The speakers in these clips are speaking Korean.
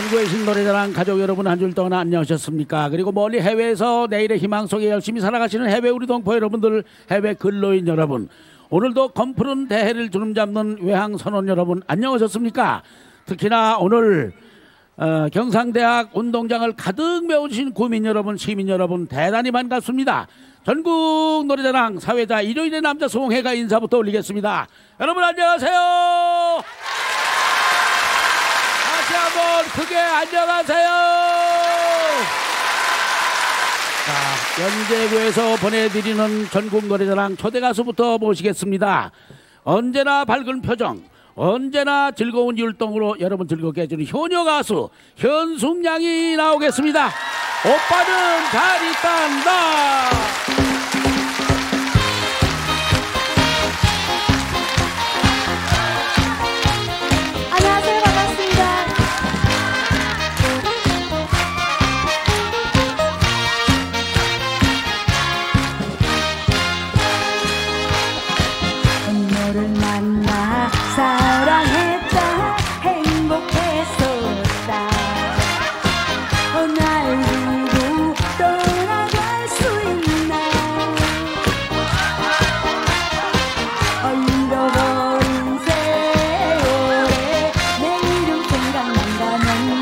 듣고 계신 노래자랑 가족 여러분 한 줄 동안 안녕하셨습니까? 그리고 멀리 해외에서 내일의 희망 속에 열심히 살아가시는 해외 우리 동포 여러분들, 해외 근로인 여러분, 오늘도 검푸른 대해를 주름잡는 외항선원 여러분 안녕하셨습니까? 특히나 오늘 경상대학 운동장을 가득 메워주신 구민 여러분, 시민 여러분 대단히 반갑습니다. 전국 노래자랑 사회자 일요일의 남자 수홍회가 인사부터 올리겠습니다. 여러분 안녕하세요. 다시 한번 크게 안녕하세요. 자, 연제구에서 보내드리는 전국 노래자랑 초대 가수부터 모시겠습니다. 언제나 밝은 표정, 언제나 즐거운 율동으로 여러분 즐겁게 해주는 효녀 가수 현숙양이 나오겠습니다. 오빠는 잘 있단다. 안녕하세요. 반갑습니다. 너를 만나 사랑했다 행복했었다 날 두고 떠나갈 수 있나 잃어버린 세월에 내 이름 생각난다면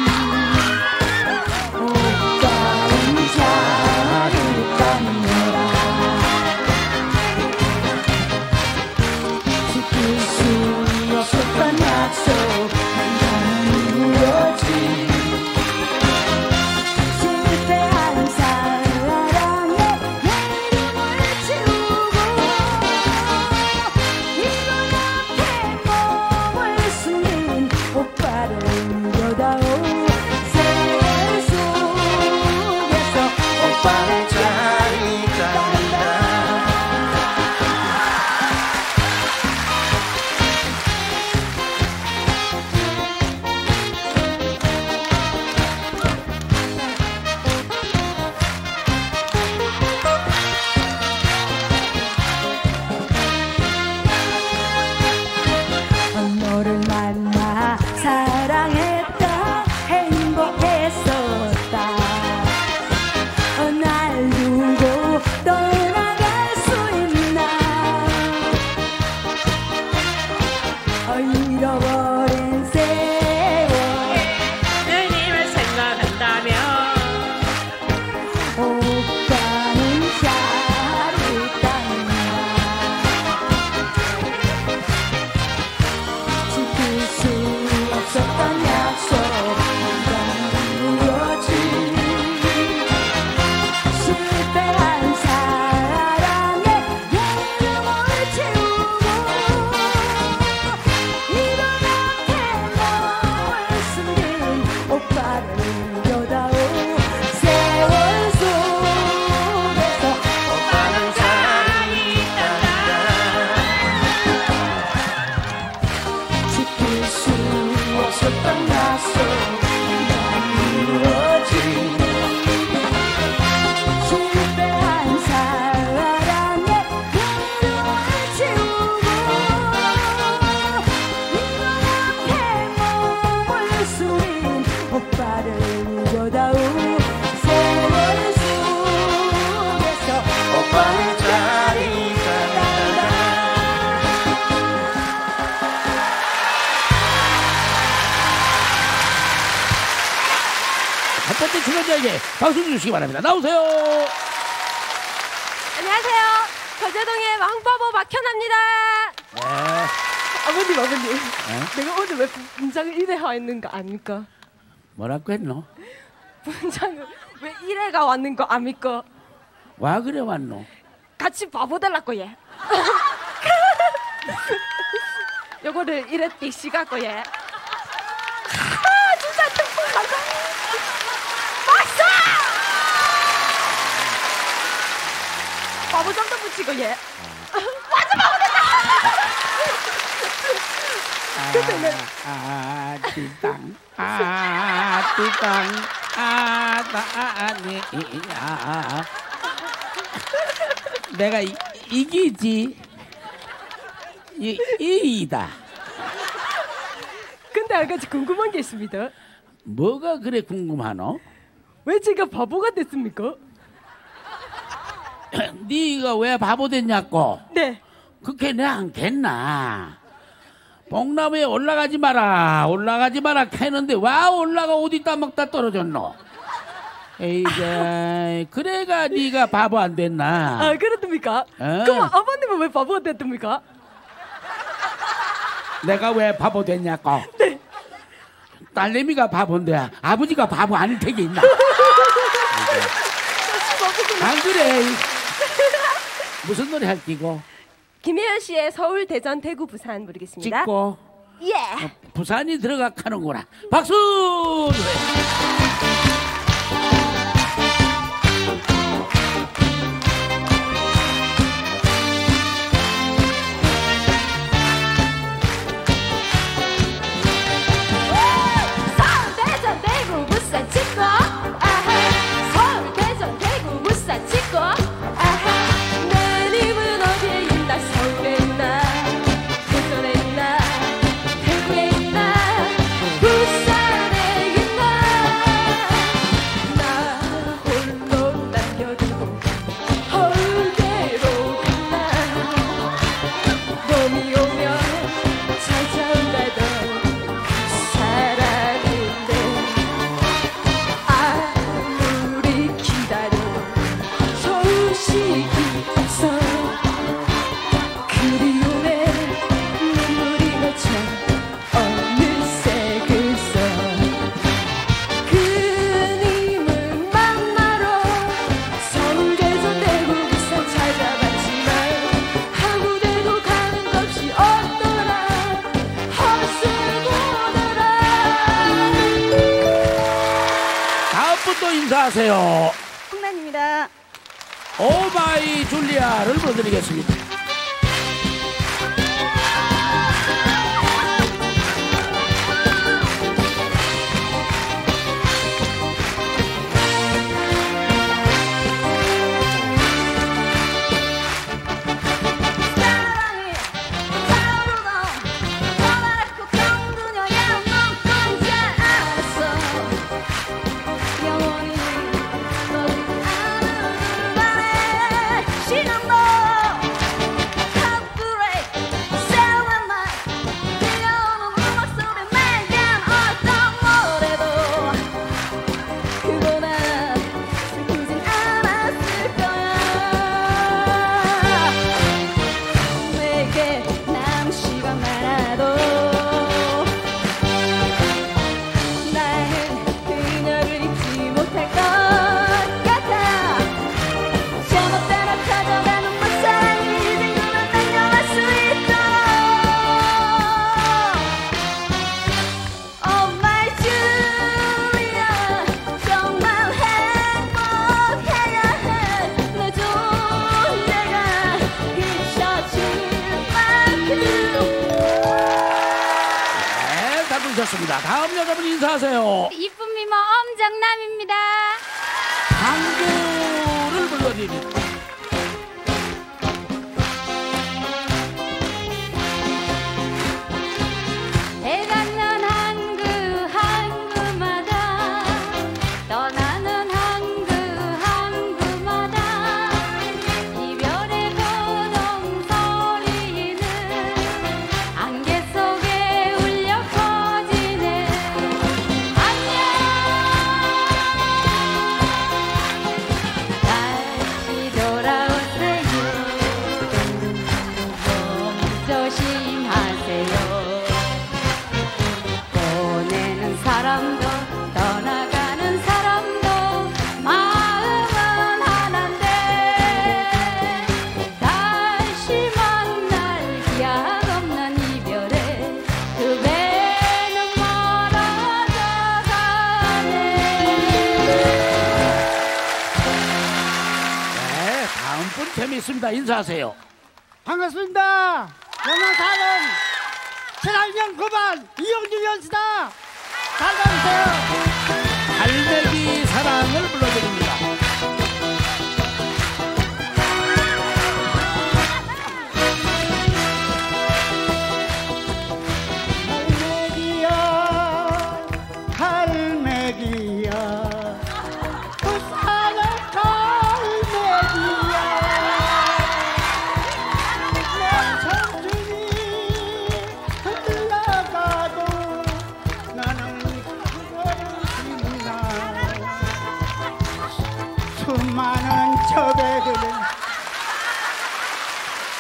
오빠는 잘 있단다 지킬 수 없었던 약속 나는 이루어진 실패한 사랑에 내 이름을 지우고 이런 앞에 몸을 숨긴 오빠를 여다오 세월 속에서 오빠를 잘 있단다 너를 만나 사랑했다 행복했었다 날 두고 떠나갈 수 있나 잃어버린 세월 누님을 생각한다면 오빠는 잘 있단다 지킬 수 없었던 약속 나는 이루어진 실패한 사랑에 내 이름을 지우고 이런 앞에 몸을 숨긴 오빠를 여다오 세월 속에서 오빠는 잘 있단다. 지킬 수 없었던 약속 나는 이루어진 실패한 사랑에 내 이름을 지우고 이런 앞에 몸을 숨긴 오빠를 여다오 세월 속에서 오빠는 잘 있단다 첫 번째 출연자에게 박수 주시기 바랍니다. 나오세요. 안녕하세요. 거제동의 왕바보 박현아입니다. 네. 아버님. 내가 오늘 왜 분장을 이래 왔는 거 아닙니까? 뭐라고 했노? 분장을 왜 이래가 왔는 거 아닙니까? 와 그래 왔노? 같이 바보 될라고 얘. 요거를 이래 띠시 갖고 얘. 진짜 등풍 맞아. 박수! 바보 점도 붙이고 얘. 맞아 바보 됐다. 띠땅 아니야. 내가 이기지. 이이다. 근데 한 가지 궁금한 게 있습니다. 뭐가 그래 궁금하노? 왜 제가 바보가 됐습니까? 네가 왜 바보 됐냐고? 네. 그렇게 내 안 겠나? 봉나무에 올라가지 마라 캐는데 와 올라가 어디 따먹다 떨어졌노? 에이자 그래가 네가 바보 안 됐나? 아, 그렇습니까? 그럼 아버님은 왜 바보가 됐습니까? 내가 왜 바보 됐냐고? 네. 딸내미가 바보인데 아버지가 바보 아닐 테게 있나? 안 그래? 무슨 노래 할 끼고? 김혜연 씨의 서울, 대전, 대구, 부산 부르겠습니다. 찍고 예. 부산이 들어가 가는구나. 박수! 서울 대전 대구 부산 찍고 아하 서울 대전 대구 부산 찍고 아하 내 집은 어디에 있나 서울에 있나 대전에 있나 대구에 있나 부산에 있나 나 홀로 남겨두고 홀대로 갔나 봄이 오면 찾아온다던 사랑인데 아무리 기다려 소식이 없어 그리움에 눈물이 맺혀 어느새 글써 그님을 만나러 서울 대전 대구 부산 찾아갔지만 아무데도 가는 것이 없더라 헛수고더라 다음 분도 인사하세요. 홍란입니다. 오마이 줄리아를 불러드리겠습니다. 사랑이 타오르던 너만았고 경두녀야 넌 혼자 알았어 영원히 너를 아는 바래 시간도 heartbreak silver night 들려오는 음악 속에 맹한 어떤 노래도 그보다 슬프진 않았을 거야 내게 남은 시간 많아도 나는 그녀를 잊지 못할 것 같아 제멋 따라 찾아가는 그 사랑이 이제 그만 당겨갈 수 있도록 Oh my Julia 정말 행복해야 해내 존재가 잊혀질 만큼 네, 다 부르셨습니다. 다음 여자분 인사하세요. 이쁜 미모 엄정남입니다. 항구를 불러드립니다. 해가는 항구마다 떠나는 항구마다 이별의 고동 소리는 안개 속에 울려 퍼지네 안녕 다시 돌아오세요 몸 조심하세요 보내는 사람도 떠나가는 사람도 마음은 하나인데 다시 만날 기약 없는 이별에 그 배는 멀어져 가네 네, 다음 분 재미있습니다. 인사하세요. 반갑습니다. 영화 사는 7학년 9반 이영주 연수다. 잘 가주세요. 갈매기 사랑을 불러드립니다. 갈매기야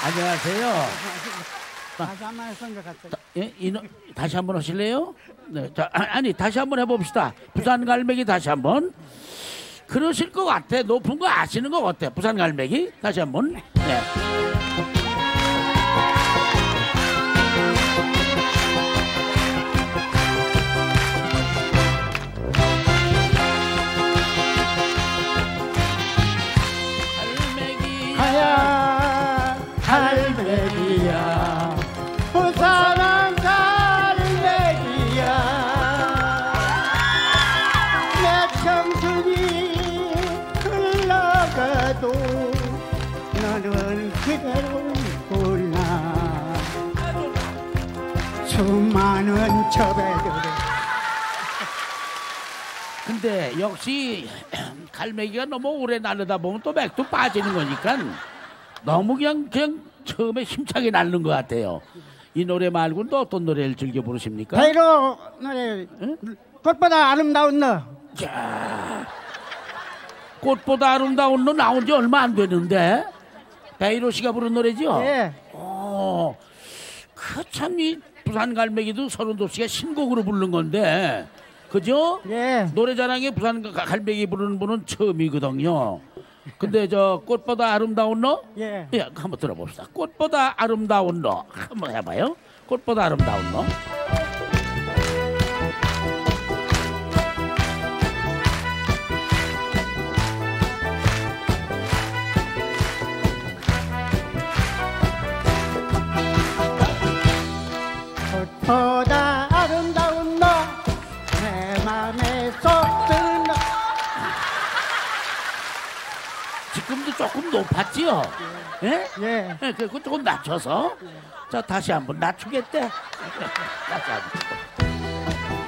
안녕하세요. 다시 한번 했던 것 같아요. 예? 다시 한번 하실래요? 네. 자, 아니 다시 한번 해봅시다. 부산 갈매기 다시 한번. 그러실 것 같아. 높은 거 아시는 것 같아. 부산 갈매기 다시 한번. 네. 가야 갈매기야 부산은 갈매기야 내 청춘이 흘러가도 너는 그대로구나 수많은 첩애들의 근데 역시 갈매기가 너무 오래 날르다 보면 또 맥도 빠지는 거니까 너무 그냥 처음에 힘차게 날른 것 같아요. 이 노래 말고는 또 어떤 노래를 즐겨 부르십니까? 바이로 노래 응? 꽃보다 아름다운 너. 자, 꽃보다 아름다운 너 나온 지 얼마 안 되는데 베이로 씨가 부른 노래죠? 예. 그 참 이 부산 갈매기도 서른도 씨가 신곡으로 부른 건데 그죠? 예. 노래자랑에 부산 갈매기 부르는 분은 처음이거든요. 근데 저 꽃보다 아름다운 너? 예. 예, 한번 들어봅시다. 꽃보다 아름다운 너 한번 해봐요. 꽃보다 아름다운 너. 꽃보다 아름다운 너 내 맘에 쏙 드는 너. 지금도 조금 높았지요? 예? 예. 예, 그 조금 낮춰서. 자, 다시 한번 낮추겠대. 다시 한번.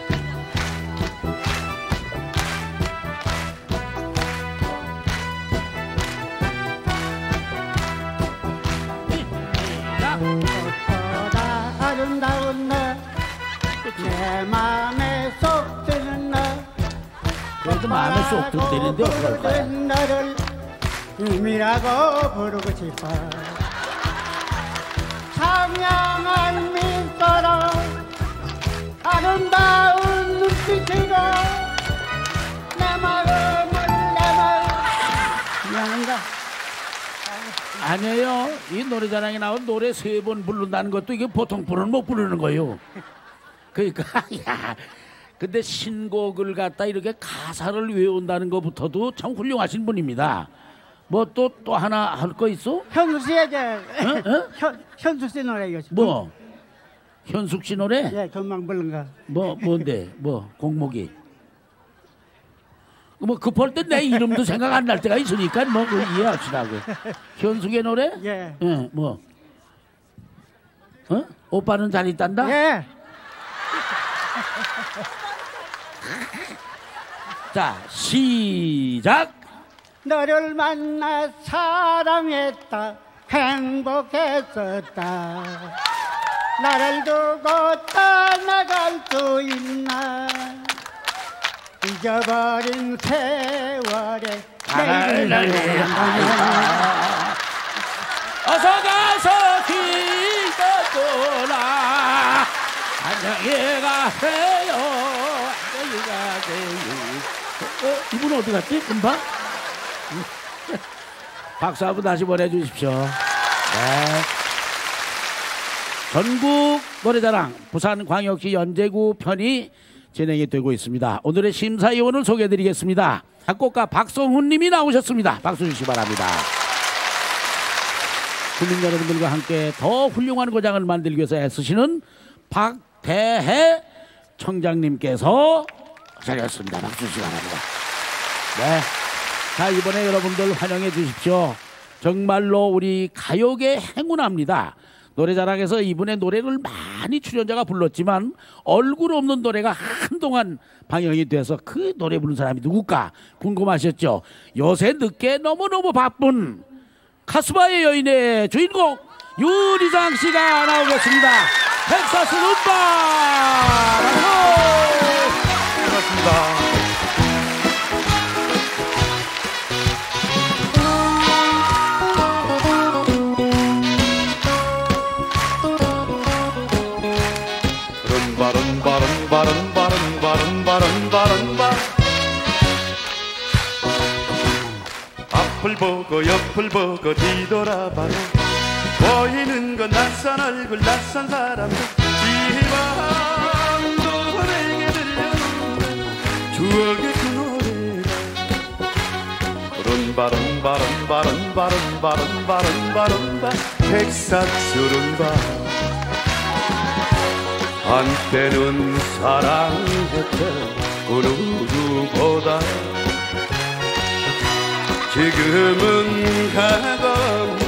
자, 꽃보다 아름다운 너 내 맘에 쏙 드는 너 그래도 마음에 쏙 들대는데 어떨 거야? 너를 님이라고 부르고 싶어 상냥한 미소로 아름다운 눈빛으로 내 마음을 미안한가 아니에요. 이 노래자랑에 나온 노래 3번 부른다는 것도 이게 보통 분은 못 부르는 거예요. 그러니까 야, 근데 신곡을 갖다 이렇게 가사를 외운다는 것부터도 참 훌륭하신 분입니다. 뭐 또 하나 할 거 있어? 현숙 씨의 저 어? 현숙 씨 노래 이거 뭐? 현숙 씨 노래? 예 금방 부른 거 뭔데? 공목이? 뭐 급할 때 내 이름도 생각 안 날 때가 있으니까 뭐 그거 이해합시다고. 현숙의 노래? 예. 예, 뭐? 오빠는 잘 있단다? 예. 자, 시작! 너를 만나 사랑했다 행복했었다 나를 두고 떠나갈 수 있나 잊어버린 세월에 내일을 어서 가서 기다려라 안녕히 가세요 안녕히 가세요 이분 어디 갔지? 금방? 박수 한번 다시 보내주십시오. 네. 전국 노래자랑 부산광역시 연제구 편이 진행이 되고 있습니다. 오늘의 심사위원을 소개해드리겠습니다. 작곡가 박성훈 님이 나오셨습니다. 박수 주시기 바랍니다. 국민 여러분들과 함께 더 훌륭한 고장을 만들기 위해서 애쓰시는 박대해 청장님께서 자리했습니다. 박수 주시기 바랍니다. 네. 자, 이번에 여러분들 환영해 주십시오. 정말로 우리 가요계 행운합니다. 노래자랑에서 이분의 노래를 많이 출연자가 불렀지만 얼굴 없는 노래가 한동안 방영이 돼서 그 노래 부르는 사람이 누굴까 궁금하셨죠? 요새 늦게 너무너무 바쁜 카스바의 여인의 주인공 유리상 씨가 나오겠습니다. 텍사스 rumba! 반갑습니다. 보고 옆을 보고 뒤돌아봐도 보이는 건 낯선 얼굴 낯선 사람들 이 밤도 내게 들려오는 추억의 그 노래가 바른바른바른바른바른바른바른바른바 텍사스룸바 한때는 사랑했던 그 누구보다 지금은 가고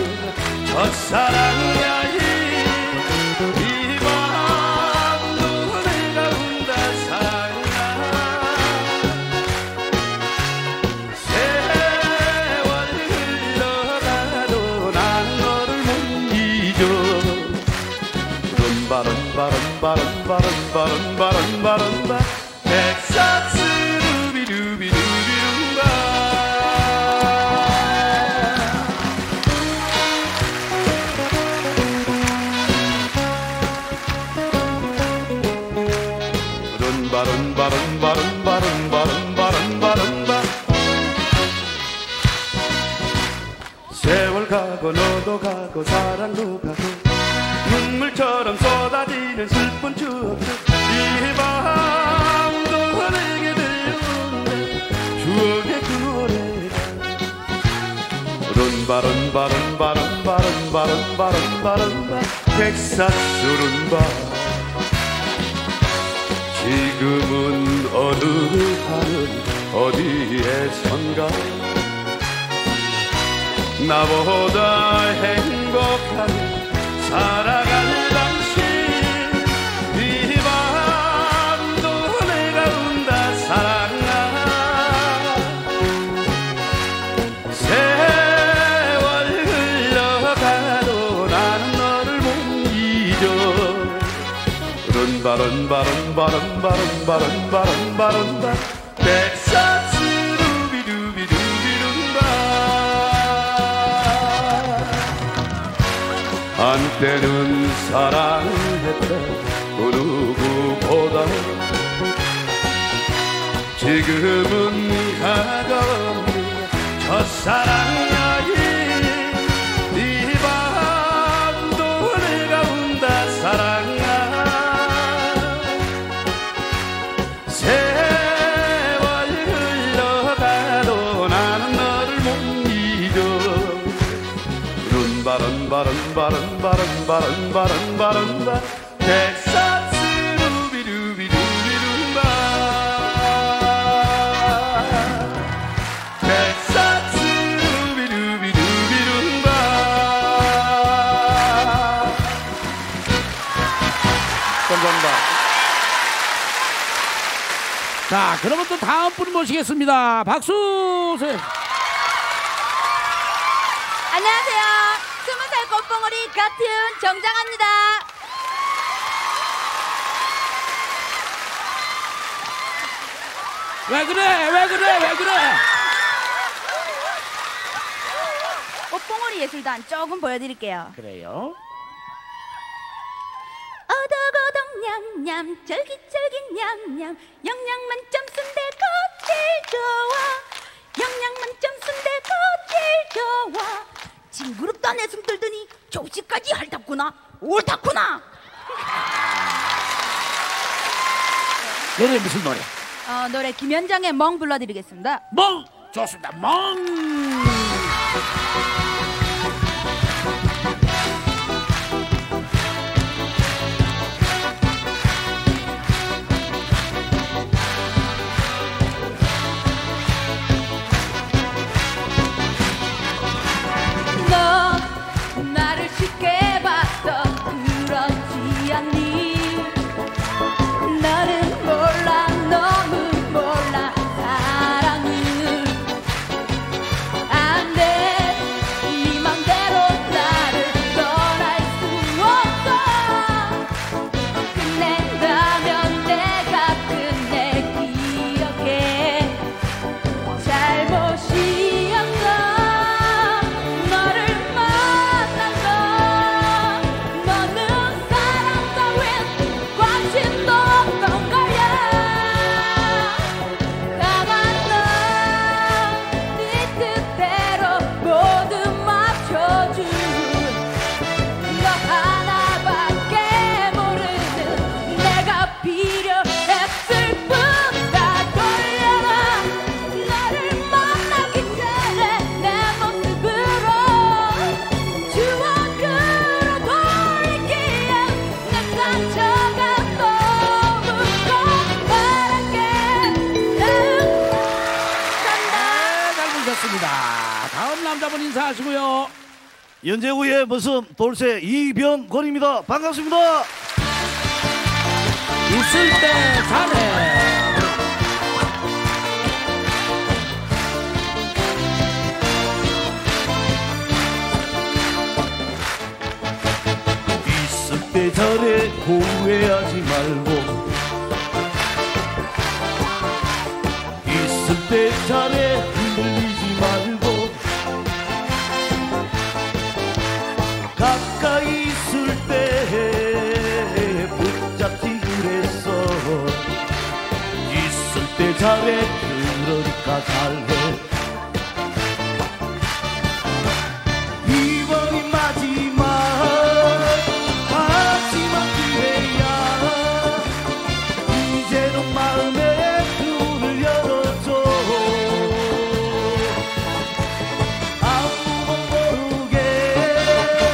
첫사랑야 이 밤도 내가 운다 사랑아 세월 흘러가도 난 너를 못 잊어 바른바른바른바른바른바른바른바 텍사스 루비루비루비룸바 바른바른바른바른바른바른바른바 세월 가고 너도 가고 사랑도 가고 눈물처럼 쏟아지는 슬픈 추억들 이 밤도 내게 들려오는 추억의 그 노래가 바른바른바른바른바른바른바른바른바 텍사스 룸바 지금은 어느 하늘 어디에선가 나보다 행복하게 살아갈 당신 이 밤도 내가 운다 사랑아 세월 흘러가도 나는 너를 못 잊어 바른바른바른바른바른바른바른바 텍사스 루비루비루비룸바 한때는 사랑했던 그 누구보다 지금은 가까운 첫사랑야 이 밤도 내가 운다 사랑아 세월 흘러가도 나는 너를 못 잊어 바른바른바른바른바른바른바른바 텍사스 루비루비루비룸바 텍사스 루비루비루비룸바 감사합니다. 자, 그러면 또 다음 분 모시겠습니다. 박수! 안녕하세요. 20살 꽃봉오리 같은 정장합니다. 왜 그래? 꽃봉오리 예술단 조금 보여드릴게요. 그래요? 어덕어덕 냠냠 쫄깃쫄깃 냠냠 영양 만점 순대가 제일 좋아 영양 만점 순대가 제일 좋아 징그럽다 내숭 들더니 조식까지 핥았구나 옳다구나. 노래 무슨 노래? 노래 김현정의 멍 불러드리겠습니다. 멍! 좋습니다. 멍! 나를 쉽게 봤어 그렇지 않니 너는 몰라 너는 몰라 사랑은 안돼 인사하시고요. 연제구의 모습 돌쇠 이병건입니다. 반갑습니다. 있을 때 잘해. 있을 때 잘해 후회하지 말고 있을 때 잘해 흔들리지 말고 가까이 있을 때 붙잡지 그랬어 있을 때 잘해 그러니까 잘해 이번이 마지막 기회야 이제는 마음의 문을 열어줘 아무도 모르게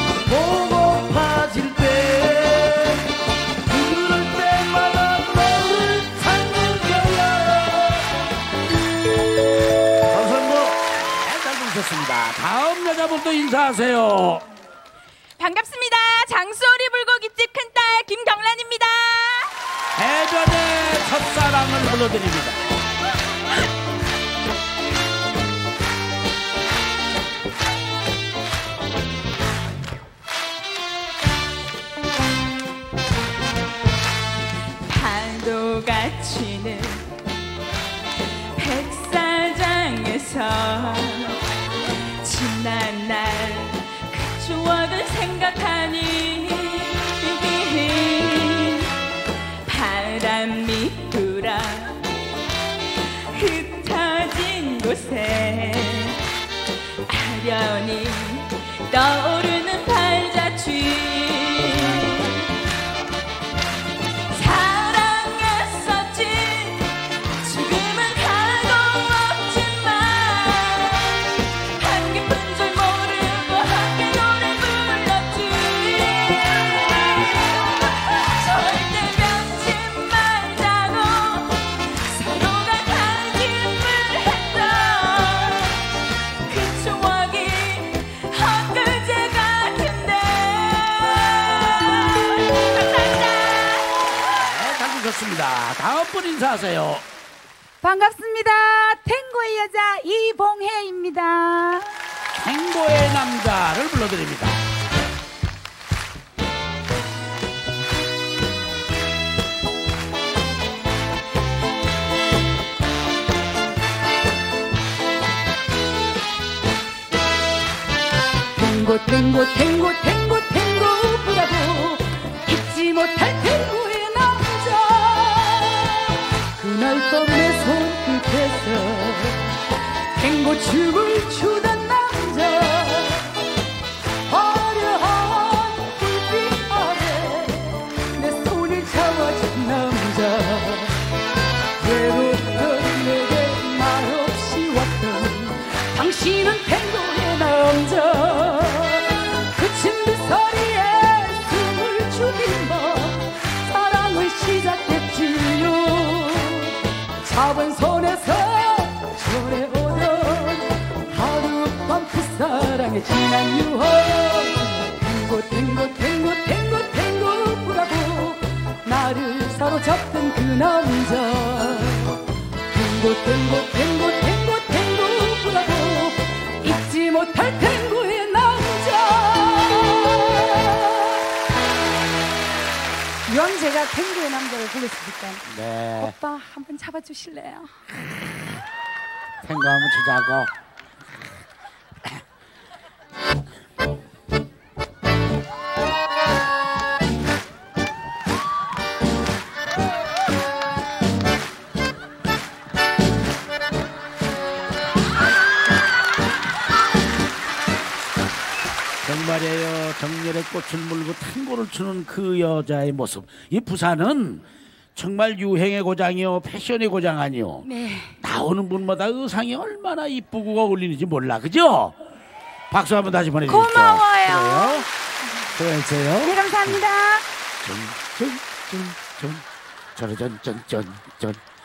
보고파질 때 그럴 때마다 너를 찾는 거야. 감사합니다. 잘 들으셨습니다. 다음 여자분도 인사하세요. 반갑습니다. 장소리 불고기집 큰딸 김경란입니다. 해변의 첫사랑을 불러드립니다. 파도가 치는 백사장에서 지난 날 그 추억을 생각하니 바람이 불어 흩어진 곳에 아련히 떠오르는 발자취 사랑했었지 지금은 가고 없지만 한 깊은 줄 모르고 함께 노래 불렀지 절대 변치 말자고 서로가 다짐을 했던 그 추억이 엊그제 같은데 감사합니다. 잘 들으셨습니다. 다음 분 인사하세요. 반갑습니다. 탱고의 여자 이봉혜입니다. 행보의 남자를 불러드립니다. 탱고 탱고 탱고 탱고 탱고 브라보 잊지 못할 탱고의 남자 그날 밤 내 손끝에서 탱고 춤을 추던 남자 화려한 불빛 아래 내 손을 잡아준 남자 외롭던 내게 말없이 왔던 당신은 탱고의 남자 그친 빗소리에 숨을 죽인 밤 사랑을 시작했지요 잡은 손에서 전해오던 하룻밤 그 사랑의 진한 유혹 탱고 탱고 탱고 탱고 탱고 브라보 나를 사로잡던 그 남자 탱고 탱고 탱고 탱고 탱고 브라보 잊지 못할 탱고의 남자 이왕 제가 탱고의 남자를 불렀으니까 네. 오빠 한번 잡아주실래요? 탱고 한번 치자고. 정말이에요. 정열의 꽃을 물고 탱고를 추는 그 여자의 모습. 이 부산은 정말 유행의 고장이요, 패션의 고장 아니요. 네. 나오는 분마다 의상이 얼마나 이쁘고 어울리는지 몰라, 그죠? 박수 한번 다시 보내주시죠. 고마워요. 그래요. 수고하세요. 네, 감사합니다.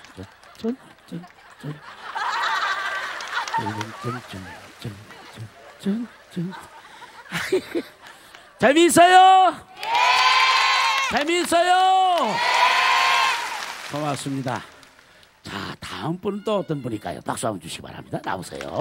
전 재미있어요? 재미있어요? 고맙습니다. 자, 다음 분은 또 어떤 분일까요? 박수 한번 주시기 바랍니다. 나오세요.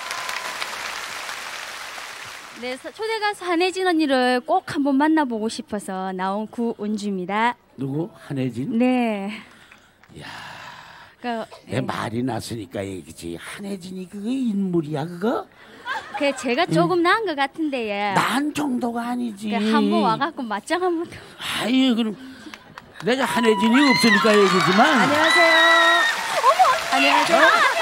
네, 초대 가수 한혜진 언니를 꼭 한번 만나보고 싶어서 나온 구은주입니다. 누구? 한혜진? 네. 이야, 그러니까, 내 말이 났으니까 얘기지. 한혜진이 그거 인물이야 그거? 그 제가 조금 나은 것 같은데 예. 난 정도가 아니지. 한번 와갖고 맞짱 한번. 아유, 그럼 내가 한혜진이 없으니까 얘기지만. 안녕하세요. 어머, 안녕하세요.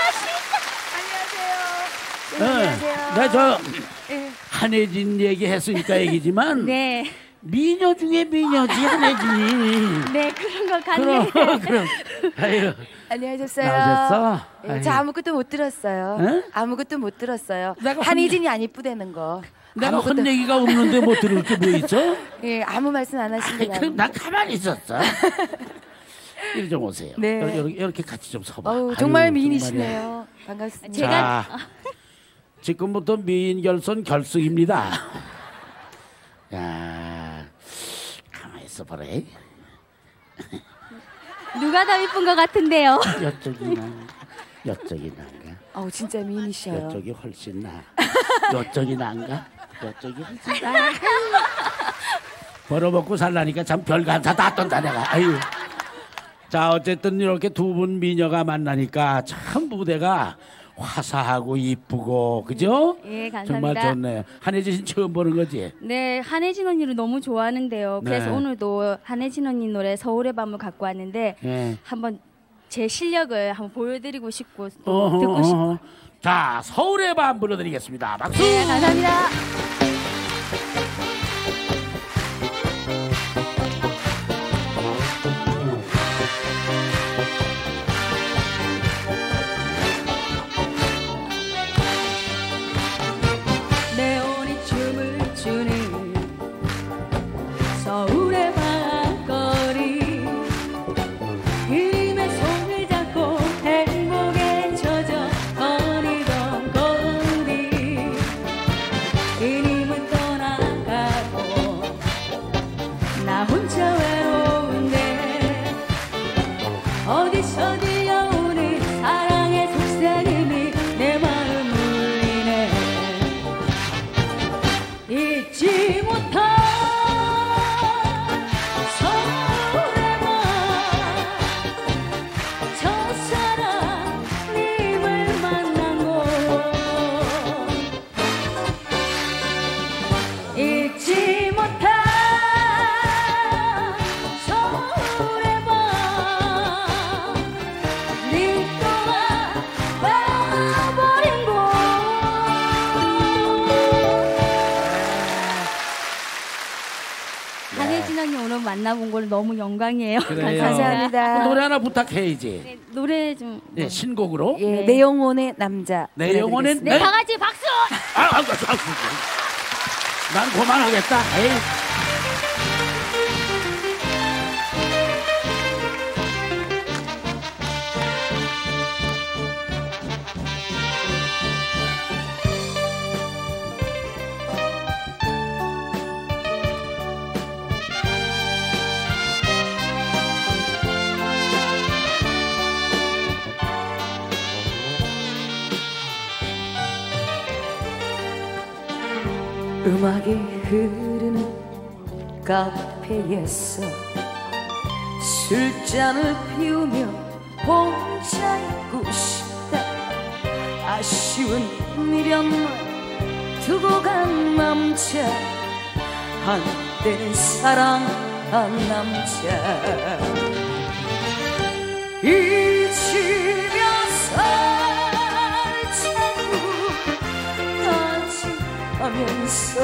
안녕하세요. 네, 저 한혜진 얘기했으니까 얘기지만. 네. 미녀 중에 미녀지 한혜진이. 네, 그런 것 같네요. 그럼. 아유. 안녕하셨어요. 나오셨어? 네, 저 아무것도 못 들었어요. 에? 아무것도 못 들었어요. 내가 한혜진이 안 이쁘다는 거. 내가 아무것도... 헛 얘기가 없는데 뭐 들을 게 뭐 있어? 예, 아무 말씀 안 하시면. 그럼 난 가만히 있었어. 이리 좀 오세요. 네. 이렇게 같이 좀 서봐. 정말 아유, 미인이시네요. 반갑습니다. 제가 지금부터 미인 결선 결승입니다. 야, 가만히 있어봐라. 누가 더 이쁜 것 같은데요? 이쪽이 난가? 진짜 미인이셔요. 이쪽이 훨씬 나. 이쪽이 난가? 이쪽이 훨씬 나. 벌어먹고 살라니까 참 별감사 다 떤다 내가. 아유. 자, 어쨌든 이렇게 두 분 미녀가 만나니까 참 무대가 화사하고 이쁘고 그죠? 예, 감사합니다. 정말 좋네요. 한혜진 씨 처음 보는 거지? 네, 한혜진 언니를 너무 좋아하는데요. 그래서 네. 오늘도 한혜진 언니 노래 서울의 밤을 갖고 왔는데 네. 한번 제 실력을 한번 보여드리고 싶고 또 듣고 싶고. 자, 서울의 밤 불러드리겠습니다. 박수! 네, 감사합니다. 네온이 춤을 추는 서울의 밤거리 그림의 손을 잡고 행복에 젖어 거리던 거리 그림은 떠나가고 나 혼자 외로운데 어디서 들려오는 사랑의 속삭임이 내 마음 울리네 잊지 못할 서울의 밤 첫사랑님을 만난 곳 잊지 못할 서울의 밤네 또한 와버린 곳 한혜진 언니 오늘 만나본 걸 너무 영광이에요. 그래요. 감사합니다. 노래 하나 부탁해야지. 네, 노래 좀. 네, 신곡으로. 예, 내 영혼의 남자. 내 영혼의 네, 다 같이 박수! 난 그만하겠다. 에이. 음악이 흐르는 카페에서 술잔을 피우며 혼자 있고 싶다 아쉬운 미련만 두고 간 남자 한때는 사랑한 남자 잊으면서 자꾸 하면서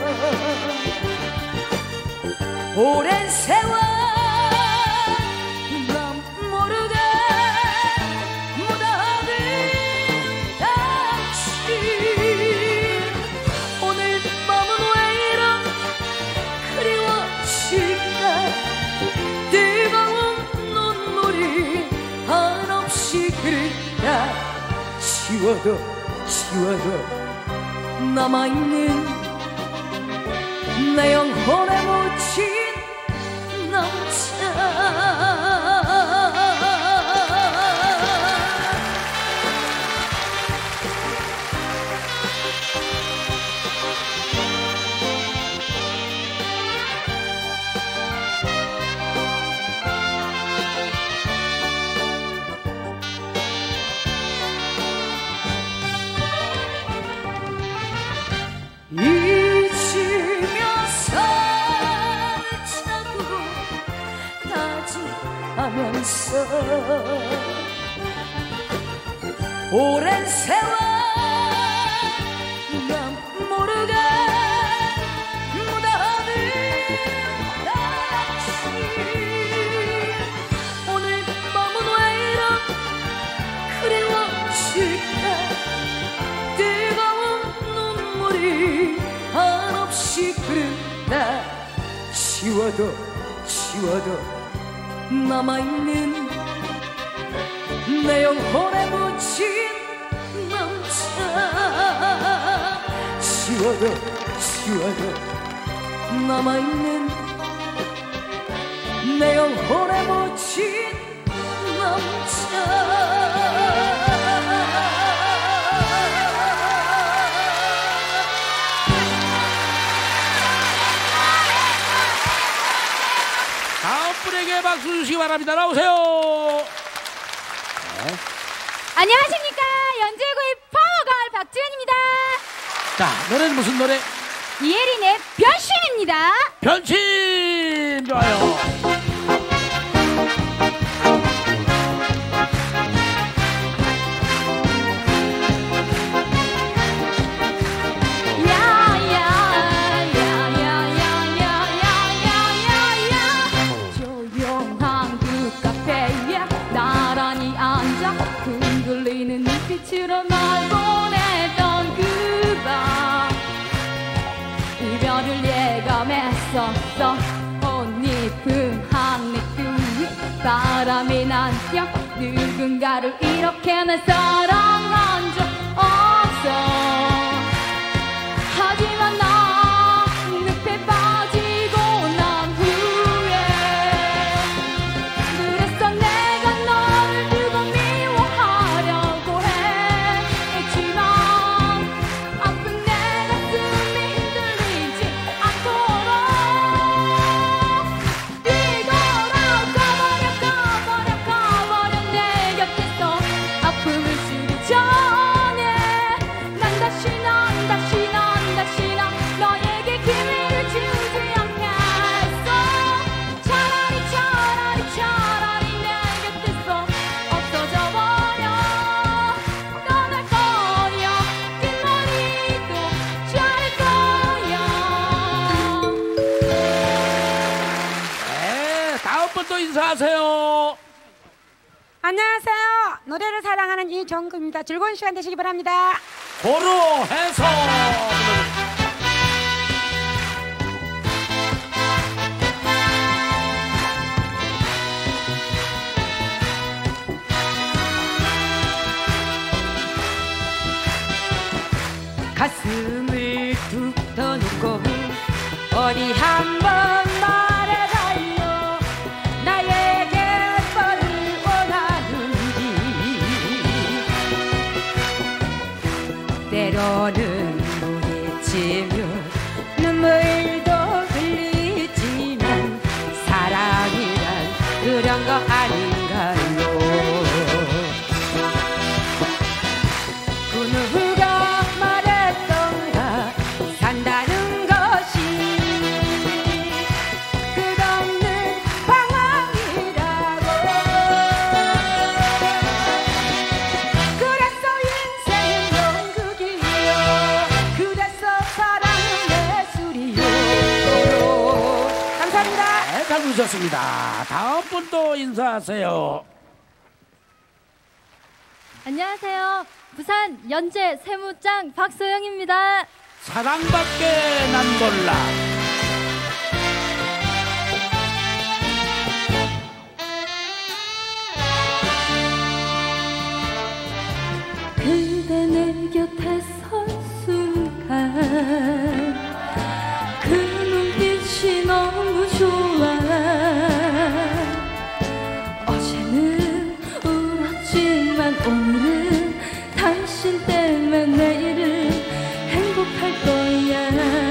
오랜 세월 난 모르게 묻어둔 당신 오늘 밤은 왜 이런 그리워질까 뜨거운 눈물이 한없이 흐른다 지워도 남아있는 내 영혼에 묻힌 남자. 잊으면서 자꾸 다짐하면서 오랜 세월 난 모르게 묻어둔 다시 오늘 밤은 왜 이렇게 그리워질까. 뜨거운 눈물이 한없이 흐른다. 지워도 남아있는 내 영혼에 묻힌 남자. 지워도 남아있는 내 영혼에 묻힌 남자. 다음 분에게 박수 주시기 바랍니다. 나오세요. 네. 안녕하십니까. 연주의 파워걸 박지현입니다. 자, 노래는 무슨 노래? 이혜린의 변신입니다. 변신. 좋아요. 흔들리는 눈빛으로 날 보냈던 그 밤 이별을 예감했었어. 꽃잎은 하늘 위 바람이 난겨 누군가를 이렇게 내 사랑한 적 없어. 하지만 난 늪에 빠지고 난 후에 그래서 내가 너를 두고 미워하려고 했지만 아픈 내 가슴이 흔들리지 않도록 가버려 내 곁에서 아픔을 주기 전에 난 다시 너에게 기회를 주지 않겠어. 차라리 내 곁에서 없어져 버려. 떠날 거야. 긴 머리도 자를 거야. 네, 다음 분 또 인사하세요. 안녕하세요. 노래를 사랑하는 이정구입니다. 즐거운 시간 되시기 바랍니다. 고로해서 가슴을 툭 떠놓고 어디 한번 말해달요. 나에게 뭐를 원하는지. 때로는 부딪히며 눈물도 흘리지만 사랑이란 그런 거 아닌가요. 그 누가 말했던가 산다는 것이 끝없는 방황이라고. 그래서 인생은 연극이요. 그래서 사랑은 예술이요. 감사합니다. 네, 잘 부르셨습니다. 다음 분 또 인사하세요. 안녕하세요. 부산 연재 세무장 박소영입니다. 사랑밖에 난 몰라. 그대 내 곁에 선 순간 그 눈빛이 너무 좋아. 어제는 울었지만 오늘은 당신 때문에 내일은 행복할 거야.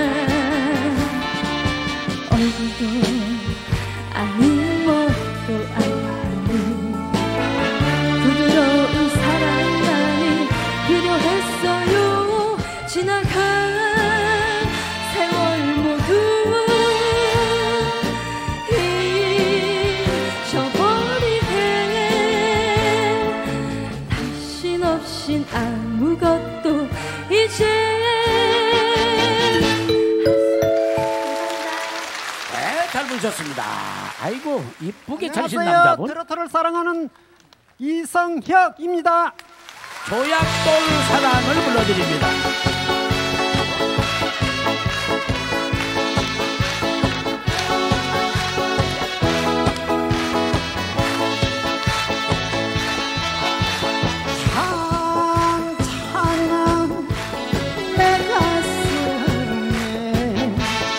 얼굴도 아닌 멋도 아닌 부드러운 사랑만이 필요했어요. 지나간 세월 모두 잊어버리게. 당신 없인 아무것도 이제. 네, 잘 부르셨습니다. 아이고 이쁘게 차리신 안녕하세요. 남자분. 트로트를 사랑하는 이성혁입니다. 조약돌 사랑을 불러드립니다. 찬찬한 내 가슴에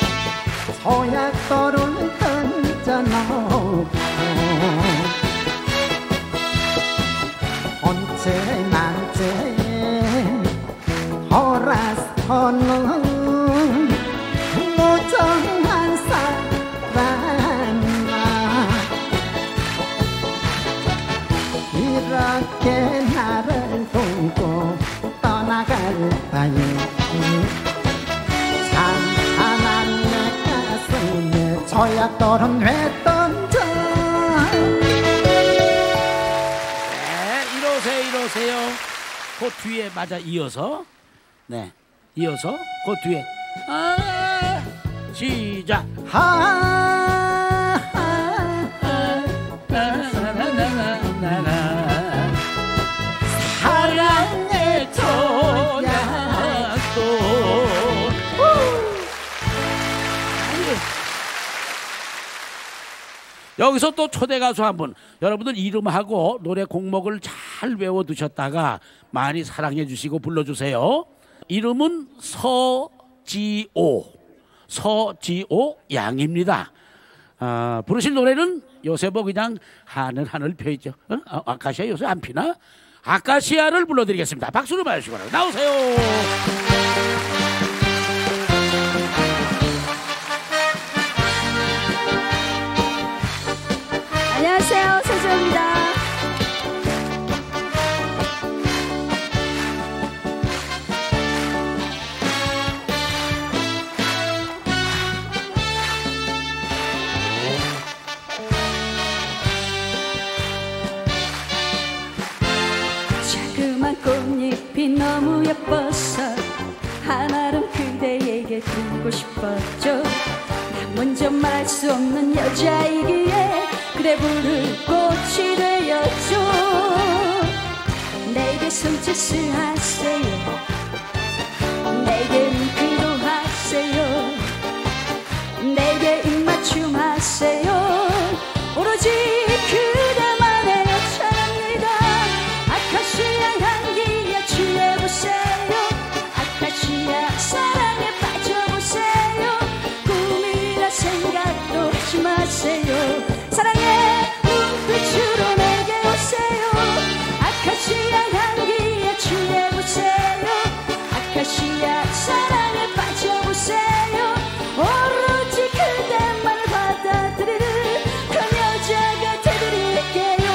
서약돌을 던져놓고 언제나제 돌아서는 무정한 사랑아 이렇게 나를 두고 떠나갈까요. 찬찬한 내 가슴에 저약돌은 왜 던져. 이러세요. 그 뒤에 맞아 이어서. 네, 이어서 그 뒤에 시작. 사랑의 조약돌. 여기서 또 초대 가수 한 분, 여러분들 이름하고 노래 곡목을 잘 외워두셨다가 많이 사랑해 주시고 불러주세요. 이름은 서지오 양입니다. 부르실 노래는 요새 뭐 그냥 하늘 펴있죠. 아카시아 요새 안 피나? 아카시아를 불러드리겠습니다. 박수를 맞으시기 바랍니다. 나오세요. 안녕하세요, 서지호입니다. 자그만 꽃잎이 너무 예뻐서 한아름 그대에게 주고 싶었죠. 나 먼저 말할 수 없는 여자이기에 그래 부를 꽃이 되었죠. 내게 손짓을 하세요. 내게 윙크도 하세요. 내게 입맞춤 하세요. 오로지 그대만의 여자입니다. 아카시아 향기에 취해보세요. 아카시아 사랑에 빠져보세요. 꿈이라 생각도 하지 마세요. 사랑의 눈빛으로 내게 오세요. 아카시아 향기에 취해보세요. 아카시아 사랑에 빠져보세요. 오로지 그대만을 받아들이는 그런 여자가 되드릴게요.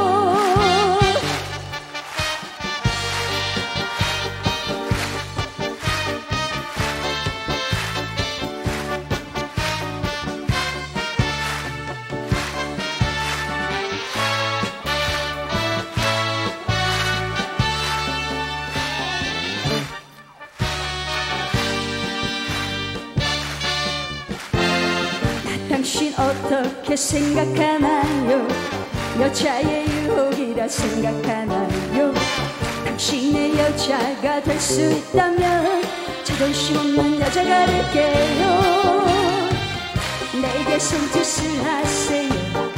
당신 어떻게 생각하나요? 여자의 유혹이라 생각하나요? 당신의 여자가 될 수 있다면 자존심 없는 여자가 될게요. 내게 손짓을 하세요.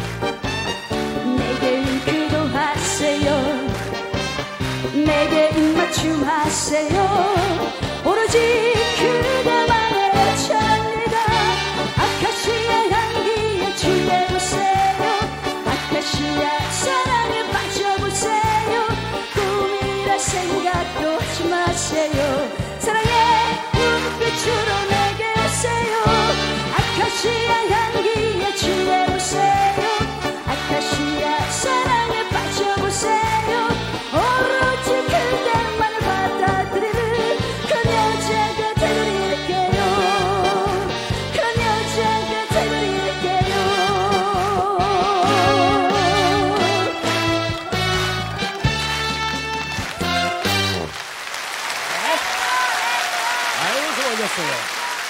내게 윙크도 하세요. 내게 입맞춤 하세요. 오로지 그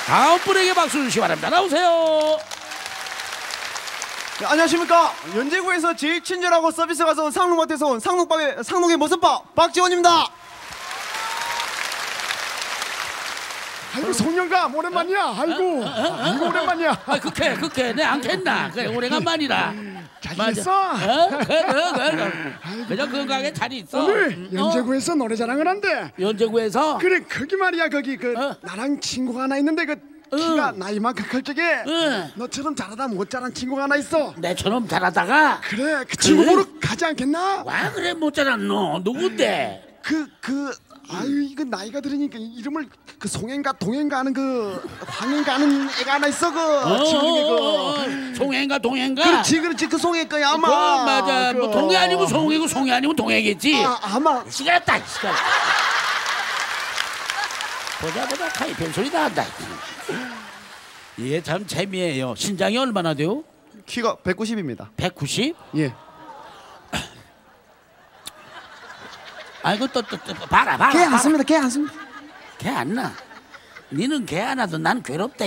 다음 분에게 박수 주시기 바랍니다. 나오세요. 네, 안녕하십니까. 연제구에서 제일 친절하고 서비스 가서 온 상록마트에서 온 상록의 모습밥 박지원입니다. 아이고 송영감 오랜만이야. 아이고 아이고 오랜만이야. 그렇게 내 안 캔나. 그래 오래간만이라. 잘 있어? 그냥 건강하게 잘 있어. 오늘 연제구에서 노래자랑을 한대. 연제구에서? 그래 거기 말이야. 거기 나랑 친구가 하나 있는데 키가 나이만큼 클 적에 너처럼 잘하다 못 자란 친구가 하나 있어. 내처럼 잘하다가? 그래 그 친구 보러 가지 않겠나? 와 그래 못 자랐노. 누군데? 아유 이거 나이가 들으니까 이름을 송행가 동행가 하는 황행가 하는 애가 하나 있어. 송행가 동행가. 그렇지 그 송행 거야 아마. 맞아. 뭐 동해 아니면 송이고 송이 아니면 동해겠지. 아마. 시끄럽다. 보자 카이 별 소리 나온다. 이게 참 재미예요. 신장이 얼마나 돼요? 키가 190입니다. 190? 예. 아이고 또 봐라. 개 안 씁니다. 개 안 씁니다. 개 안 나. 니는 개 안 나도 난 괴롭다.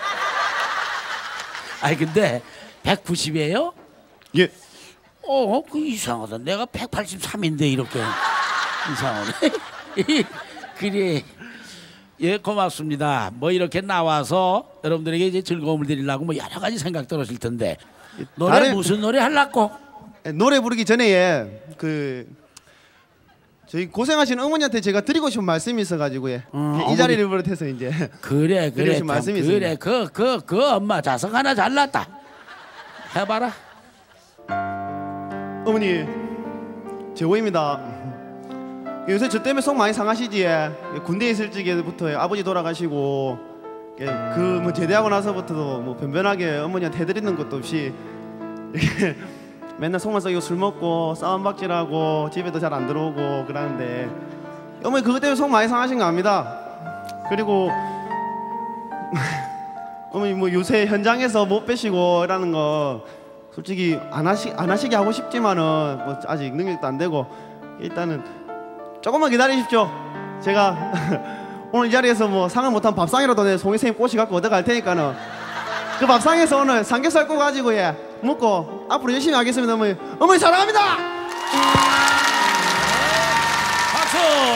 아니 근데 190이에요? 예. 그 이상하다. 내가 183인데 이렇게 이상하네. 그래. 예, 고맙습니다. 뭐 이렇게 나와서 여러분들에게 이제 즐거움을 드리려고 뭐 여러 가지 생각 들으실 텐데 노래 무슨 노래 하려고? 노래 부르기 전에 저희 고생하시는 어머니한테 제가 드리고 싶은 말씀이 있어가지고 이 자리를 비롯해서 이제 그래 드리고 싶은 말씀이 있습니다. 그 엄마 자석 하나 잘났다. 해봐라. 어머니 재호입니다. 요새 저 때문에 속 많이 상하시지. 군대에 있을 적에부터 아버지 돌아가시고 뭐 제대하고 나서부터도 뭐 변변하게 어머니한테 해드리는 것도 없이 이렇게 맨날 속만 썩이고 술 먹고 싸움박질하고 집에도 잘 안 들어오고 그러는데 어머니 그것 때문에 속 많이 상하신 거 압니다. 그리고 어머니 뭐 요새 현장에서 못 빼시고 이라는 거 솔직히 안 하시게 하고 싶지만은 뭐 아직 능력도 안 되고 일단은 조금만 기다리십시오. 제가 오늘 이 자리에서 뭐 상을 못한 밥상이라도 내 송이 선생님 꼬시 갖고 얻어갈 테니까는 그 밥상에서 오늘 삼겹살 구워가지고 먹고 앞으로 열심히 하겠습니다. 어머니 사랑합니다. 박수.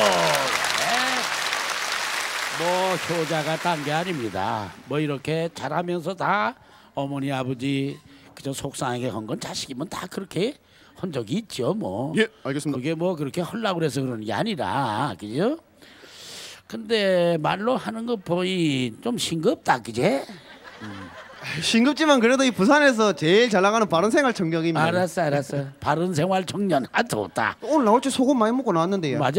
뭐 효자가 딴 게 아닙니다. 뭐 이렇게 잘하면서 다 어머니 아버지 그저 속상하게 한 건 자식이면 다 그렇게 한 적이 있죠. 뭐. 예, 알겠습니다. 그게 뭐 그렇게 하려고 그래서 그러는 게 아니라 그죠? 근데 말로 하는 거 보니 좀 싱겁다 그제? 싱겁지만 그래도 이 부산에서 제일 잘 나가는 바른생활 청년입니다. 알았어. 바른생활 청년 좋다. 오늘 나올 때 소금 많이 먹고 나왔는데요. 맞아.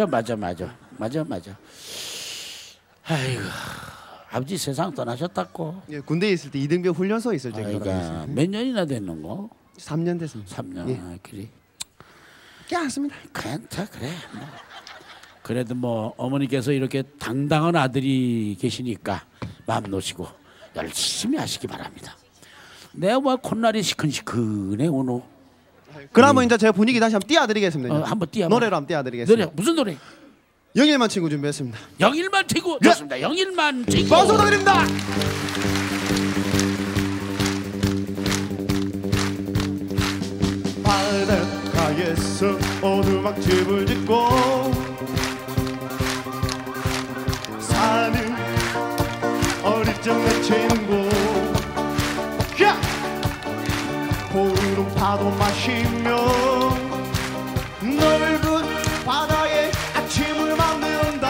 아이고 아버지 세상 떠나셨다고. 예, 군대에 있을 때 이등병 훈련소에 있을 때. 몇 년이나 됐는고? 3년 됐습니다. 3년. 예. 그래. 괜찮습니다. 괜찮다 그래. 뭐. 그래도 뭐 어머니께서 이렇게 당당한 아들이 계시니까 마음 놓으시고 열심히 하시기 바랍니다. 내가 뭐 콧날이 시큰시큰해 오늘. 그러면 이제 제가 분위기 다시 한번 띄워드리겠습니다. 한번 띄워. 노래로 한번 띄워드리겠습니다. 노래 무슨 노래? 영일만 친구 준비했습니다. 영일만 친구 좋습니다. 영일만 친구. 박수 부탁드립니다. 바닷가에서 오두막집을 짓고 사는 어릴 내 친구 고운 파도 마시며 넓은 바다에 아침을 만든다.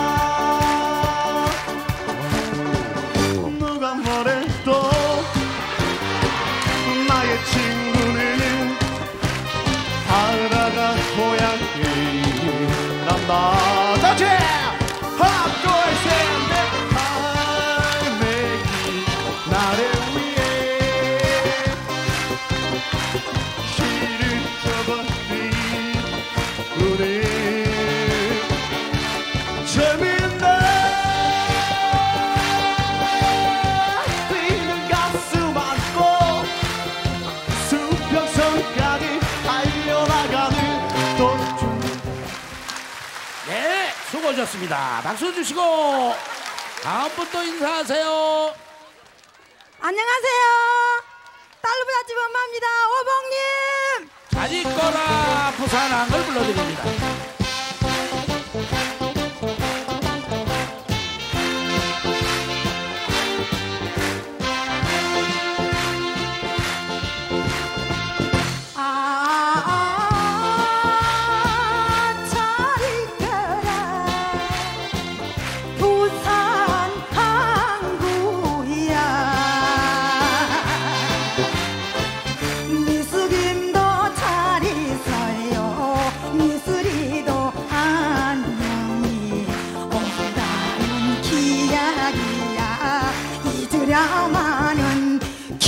누가 뭐래도 나의 친구는 바다가 고향이란다. 다시 학교에 샌데 갈매기 나를 위해 시를 접어드린 우리 재밌네. 뛰는 가슴 안고 수평선까지 달려나가는 도중. 네, 수고하셨습니다. 박수 주시고 다음 분 또 인사하세요. 안녕하세요. 딸부잣집 엄마입니다. 오봉님. 잘 있거라 부산항을 불러드립니다. 잊으려마는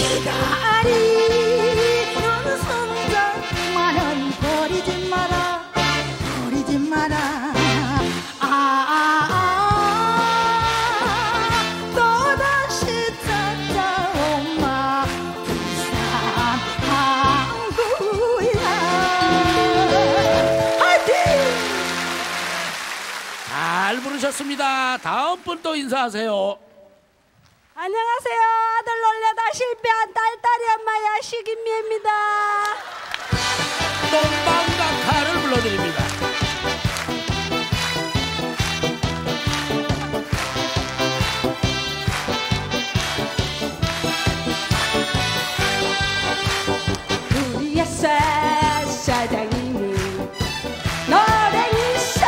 기다리는 성적만은 버리지 마라 버리지 마라 또다시 찾아오마 부산 항구야 화이팅! 잘 부르셨습니다. 다음 분 또 인사하세요. 안녕하세요. 아들 놀려다 실패한 딸딸이 엄마 야식임미입니다. 똥방각화를 불러드립니다. 우리의 사장님이 노랭이서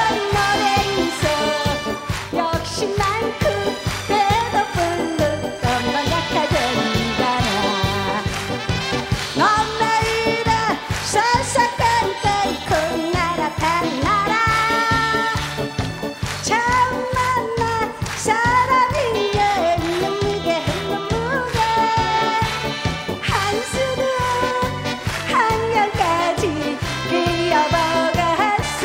역시 난 그때도 불렀던 방각하던가나 넌 내일은 쌀쌀깐깐 콩나라 달나라 참만 난 사람이여 눈무게 눈무게 한수는 한결까지 그려보겠어.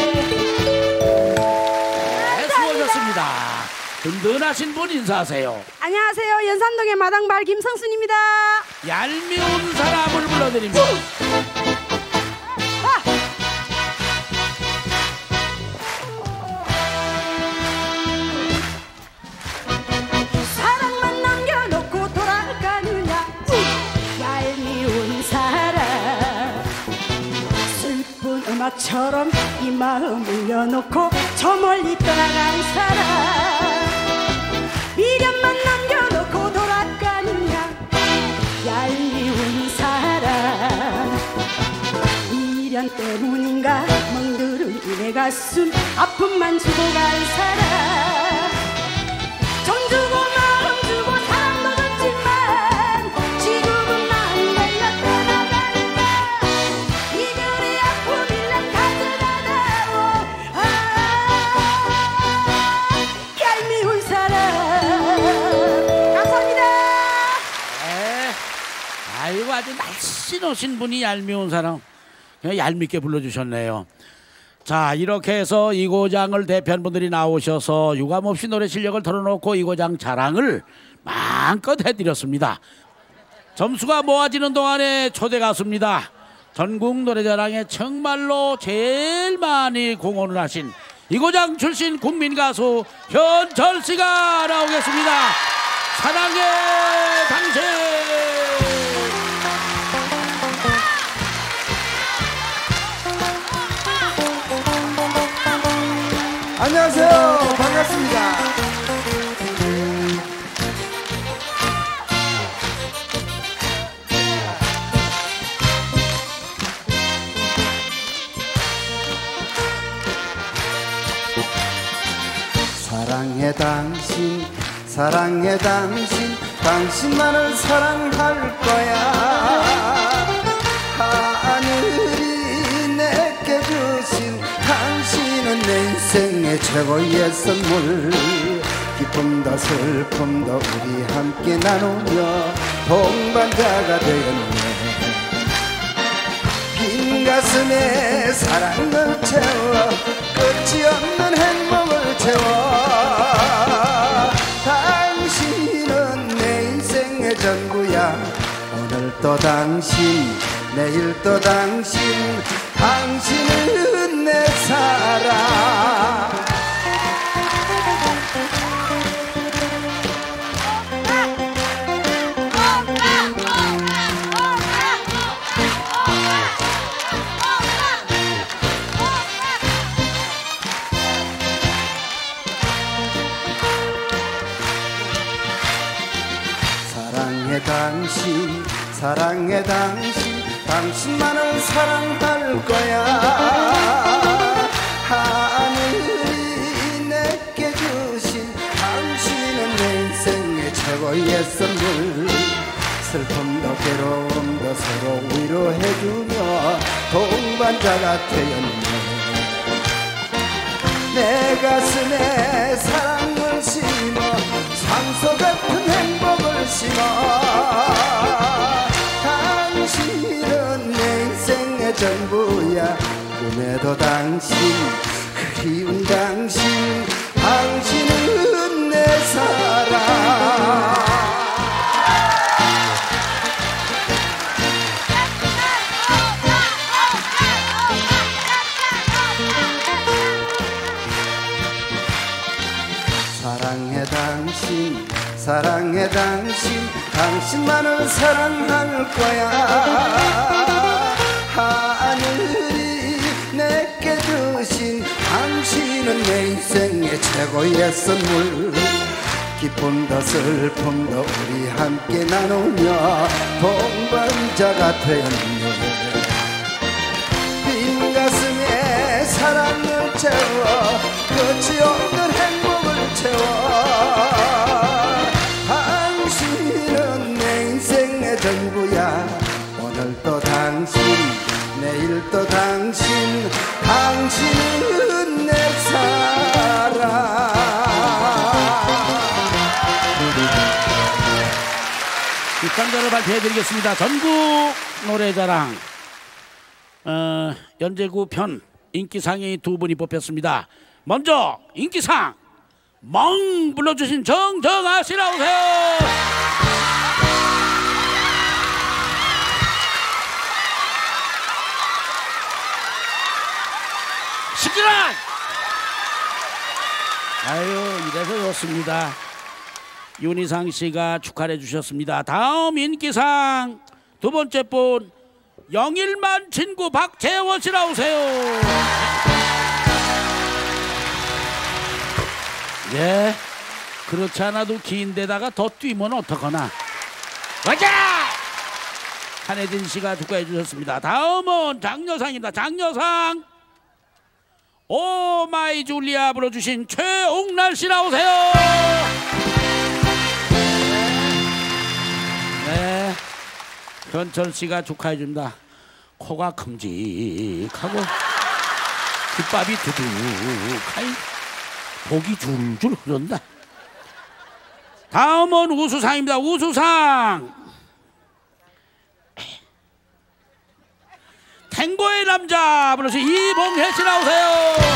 수고하셨습니다. 든든하신 분 인사하세요. 안녕하세요. 연산동의 마당발 김성순입니다. 얄미운 사람을 불러드립니다. 사랑만 남겨놓고 돌아가느냐 얄미운 사람 슬픈 음악처럼 이 마음 울려놓고 저 멀리 떠나간 사람 미련만 남겨놓고 돌아가느냐 얄미운 사람 미련 때문인가 멍들은 내 가슴 아픔만 주고 간 사람 정 주고 마음 주고 사랑도 줬지만 지금은 난 몰라 떠나간다 이별의 아픔을 난 가져가다오 얄미운 사람. 감사합니다. 네. 아이고 아주 날씬하신 분이 얄미운 사람 그냥 얄밉게 불러주셨네요. 자 이렇게 해서 이고장을 대표한 분들이 나오셔서 유감없이 노래 실력을 털어놓고 이고장 자랑을 마음껏 해드렸습니다. 점수가 모아지는 동안에 초대 가수입니다. 전국 노래자랑에 정말로 제일 많이 공헌을 하신 이고장 출신 국민 가수 현철 씨가 나오겠습니다. 사랑의 당신. 안녕하세요. 반갑습니다. 사랑해 당신, 사랑해 당신, 당신만을 사랑할 거야. 하늘이 내게 주신 당신은 내 인생의 최고의 선물. 기쁨도 슬픔도 우리 함께 나누며 동반자가 되었네. 빈 가슴에 사랑을 채워 끝이 없는 행복을 채워. 당신은 내 인생의 전부야. 오늘 또 당신, 내일 또 당신, 당신은 내 사랑. 사랑해 당신 사랑해 당신 당신만을 사랑할 거야 하늘이 내게 주신 당신은 내 인생의 최고의 선물 슬픔도 괴로움도 서로 위로해주며 동반자가 되었네 내 가슴에 사랑을 심어 상소 같은 행복을 심어 당신은 내 인생의 전부야 꿈에도 당신 그리운 당신 당신은 내 사랑 사랑해 당신 사랑해 당신 당신만을 사랑할 거야 하늘이 내게 주신 당신은 내 인생의 최고의 선물 기쁨도 슬픔도 우리 함께 나누며 동반자가 되었네 빈 가슴에 사랑을 채워 끝이 없는 행복을 채워 당신은 내 인생의 전부야 오늘도 당신 내일도 당신 당신은 내 사랑 입상자를 발표해드리겠습니다. 전국 노래자랑 연제구 편 인기상이 두 분이 뽑혔습니다. 먼저 인기상 멍 불러주신 정정아 씨 나오세요. 시끄러! 아유 이래서 좋습니다. 윤희상 씨가 축하를 해주셨습니다. 다음 인기상 두 번째 분 영일만 친구 박재원 씨 나오세요. 예, 그렇지 않아도 긴 데다가 더 뛰면 어떡하나. 가자! 한혜진 씨가 축하해 주셨습니다. 다음은 장여상입니다. 장여상 오마이 줄리아 불러주신 최옥날 씨 나오세요. 네, 현철 씨가 축하해 줍니다. 코가 큼직하고 귓밥이 두둑하니 복이 줄줄 흐른다. 다음은 우수상입니다. 우수상 탱고의 남자 불러주신 이봉혜 씨 나오세요.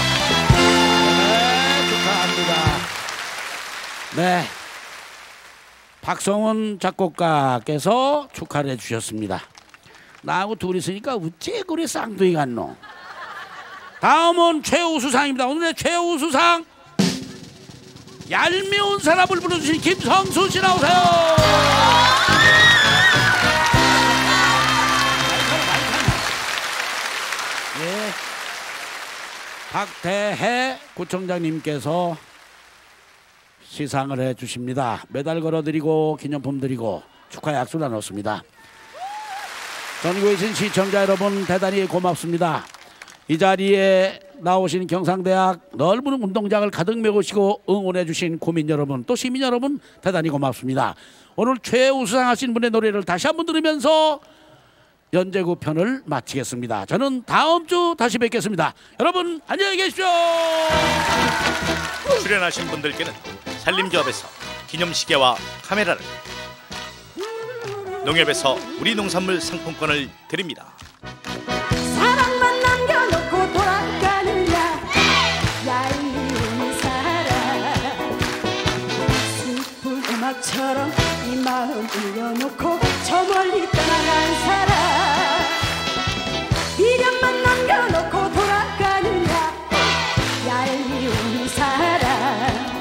네, 축하합니다. 네, 박성훈 작곡가께서 축하를 해주셨습니다. 나하고 둘이 있으니까 어째 그리 쌍둥이 같노. 다음은 최우수상입니다. 오늘의 최우수상 얄미운 사람을 불러주신 김성수 씨 나오세요. 예, 박대해 구청장님께서 시상을 해주십니다. 메달 걸어드리고 기념품 드리고 축하 약수 나눴습니다. 전국에 계신 시청자 여러분 대단히 고맙습니다. 이 자리에 나오신 경상대학 넓은 운동장을 가득 메우시고 응원해 주신 구민 여러분 또 시민 여러분 대단히 고맙습니다. 오늘 최우수상 하신 분의 노래를 다시 한번 들으면서 연제구 편을 마치겠습니다. 저는 다음 주 다시 뵙겠습니다. 여러분 안녕히 계십시오. 출연하신 분들께는 산림조합에서 기념시계와 카메라를, 농협에서 우리 농산물 상품권을 드립니다. 사랑만 남겨놓고 돌아가느냐 얄미운 사람 슬픈 음악처럼 이 마음 울려놓고 저 멀리 떠나간 사람 미련만 남겨놓고 돌아가느냐 얄미운 사람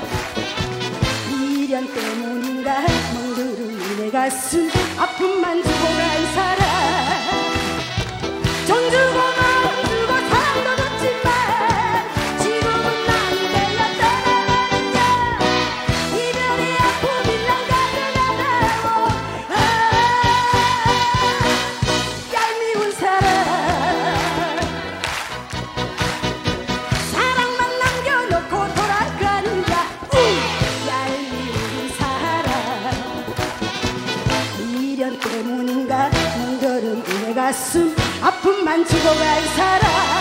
미련 때문인가 멍들은 내 가슴 아픔만 주고 간 사람 정 주고 마음 주고 사랑도 줬지만 지금은 난 내가 떠나가느냐 이별의 아픔이 난 가져가다고 가슴 아픔만 주고 간 사람